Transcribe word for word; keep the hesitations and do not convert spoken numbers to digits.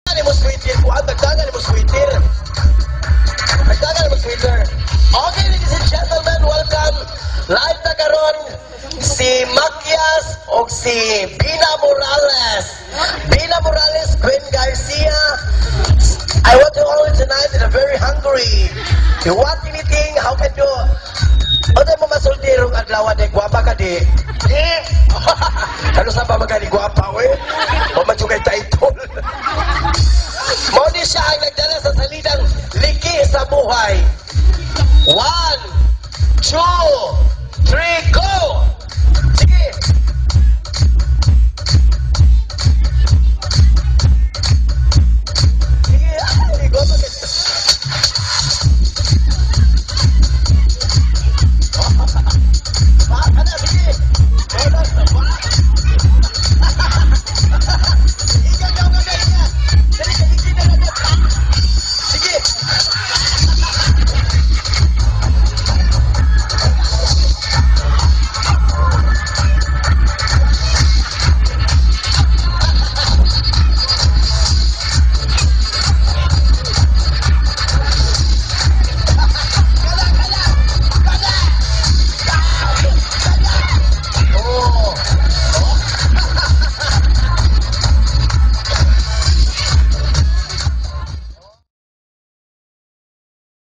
Ni mo sweeter ko, ang dagdagan ni mo sweeter. Dagdagan ni mo sweeter. Okay, ladies and gentlemen, welcome. Live na karon si Macias o si Bina Morales. Bina Morales, Gwen Garcia. I want to all tonight in a very hungry. You want anything? How can you? O tayo mo masultirong adlaw de guwapa ka di. Di. Ano sa pa magani guwapa we? O matsugay title. Mao siya ang nagdala sa salitang liki sa buhay. One, two,